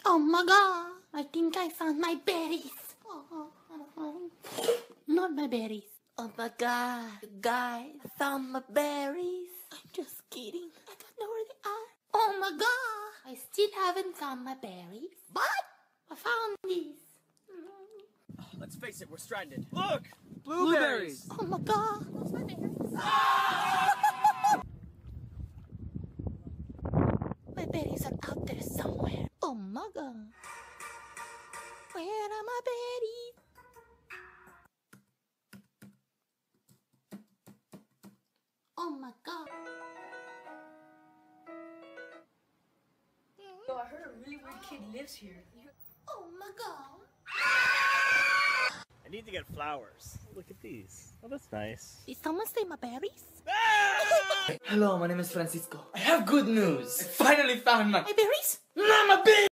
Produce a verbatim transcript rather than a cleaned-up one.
Oh my god, I think I found my berries. Oh, not my berries. Oh my god, you guys found my berries. I'm just kidding. I don't know where they are. Oh my god, I still haven't found my berries. But I found these. Oh, let's face it, we're stranded. Look! Blueberries! Blueberries. Oh my god, those my berries. My berries are out there somewhere. Oh my god. Where are my berries? Oh my god. Yo, I heard a really weird kid lives here. Oh my god. I need to get flowers. Look at these. Oh, that's nice. Did someone say my berries? Hello, my name is Francisco. I have good news. I finally found my... My berries? Not my berries!